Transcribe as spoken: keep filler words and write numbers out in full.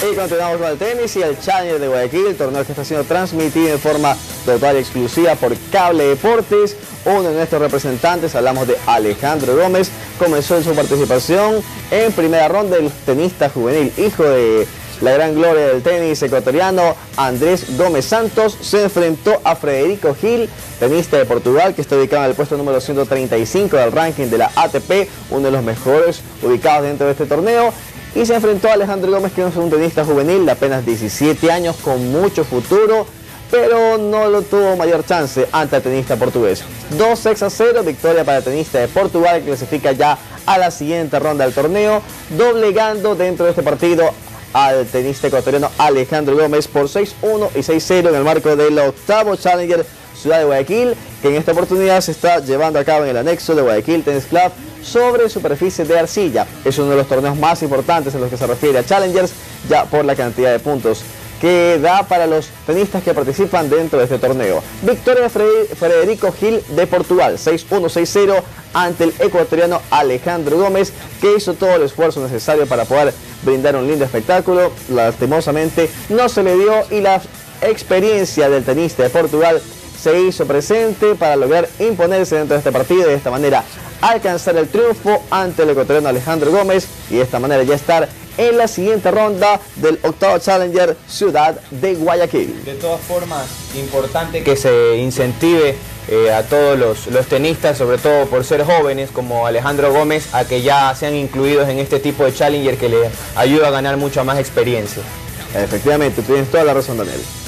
Y continuamos con el tenis y el Challenger de Guayaquil, el torneo que está siendo transmitido en forma total y exclusiva por Cable Deportes. Uno de nuestros representantes, hablamos de Alejandro Gómez, comenzó su participación en primera ronda del tenista juvenil, hijo de la gran gloria del tenis ecuatoriano Andrés Gómez Santos. Se enfrentó a Frederico Gil, tenista de Portugal, que está ubicado en el puesto número ciento treinta y cinco del ranking de la A T P, uno de los mejores ubicados dentro de este torneo. Y se enfrentó a Alejandro Gómez, que es un tenista juvenil de apenas diecisiete años, con mucho futuro, pero no lo tuvo mayor chance ante el tenista portugués. dos sets a cero, victoria para el tenista de Portugal, que clasifica ya a la siguiente ronda del torneo, doblegando dentro de este partido al tenista ecuatoriano Alejandro Gómez por seis uno y seis cero en el marco del octavo Challenger Ciudad de Guayaquil, que en esta oportunidad se está llevando a cabo en el anexo de Guayaquil Tennis Club sobre superficie de arcilla. Es uno de los torneos más importantes en los que se refiere a Challengers, ya por la cantidad de puntos que da para los tenistas que participan dentro de este torneo. Victoria de Frederico Gil de Portugal, seis uno seis cero ante el ecuatoriano Alejandro Gómez, que hizo todo el esfuerzo necesario para poder brindar un lindo espectáculo. Lastimosamente no se le dio, y la experiencia del tenista de Portugal se hizo presente para lograr imponerse dentro de este partido y de esta manera alcanzar el triunfo ante el ecuatoriano Alejandro Gómez, y de esta manera ya estar en la siguiente ronda del octavo Challenger Ciudad de Guayaquil. De todas formas, importante que se incentive eh, a todos los, los tenistas, sobre todo por ser jóvenes como Alejandro Gómez, a que ya sean incluidos en este tipo de Challenger que les ayuda a ganar mucha más experiencia. Efectivamente, tienes toda la razón, Daniel.